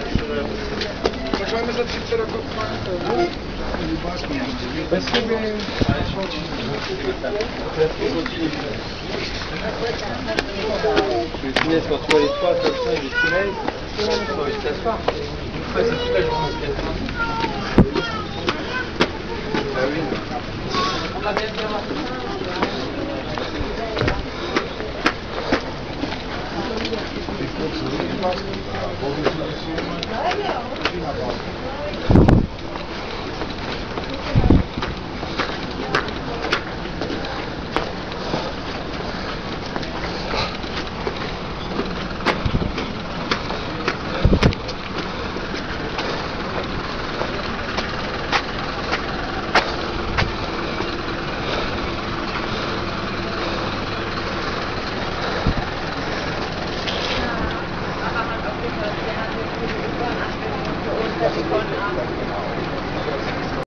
Почваме за 30 роков. Без себе Dessiner sur toi les toits comme ça, du soleil, sur les s'asseoir. Ouais, c'est toute la journée. Ah oui. On va bien faire. Das ist